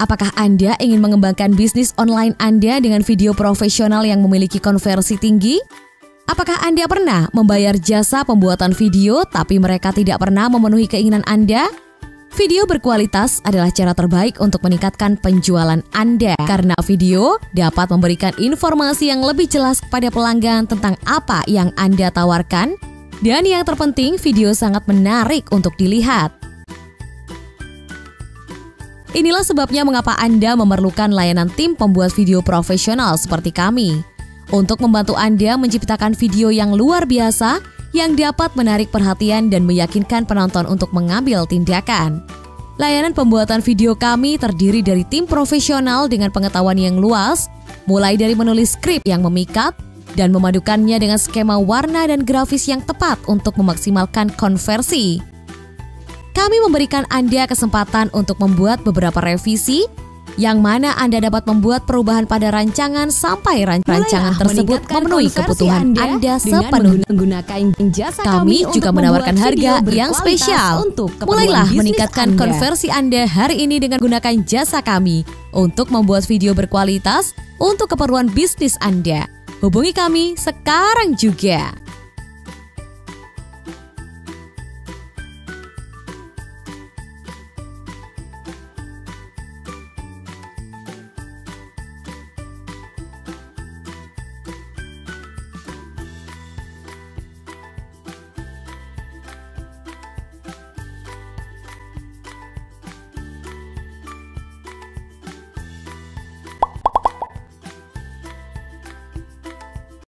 Apakah Anda ingin mengembangkan bisnis online Anda dengan video profesional yang memiliki konversi tinggi? Apakah Anda pernah membayar jasa pembuatan video tapi mereka tidak pernah memenuhi keinginan Anda? Video berkualitas adalah cara terbaik untuk meningkatkan penjualan Anda karena video dapat memberikan informasi yang lebih jelas kepada pelanggan tentang apa yang Anda tawarkan, dan yang terpenting video sangat menarik untuk dilihat. Inilah sebabnya mengapa Anda memerlukan layanan tim pembuat video profesional seperti kami untuk membantu Anda menciptakan video yang luar biasa yang dapat menarik perhatian dan meyakinkan penonton untuk mengambil tindakan. Layanan pembuatan video kami terdiri dari tim profesional dengan pengetahuan yang luas, mulai dari menulis skrip yang memikat dan memadukannya dengan skema warna dan grafis yang tepat untuk memaksimalkan konversi. Kami memberikan Anda kesempatan untuk membuat beberapa revisi, yang mana Anda dapat membuat perubahan pada rancangan sampai rancangan tersebut memenuhi kebutuhan Anda sepenuhnya. Kami juga menawarkan harga yang spesial. Mulailah meningkatkan konversi Anda hari ini dengan menggunakan jasa kami untuk membuat video berkualitas untuk keperluan bisnis Anda. Hubungi kami sekarang juga.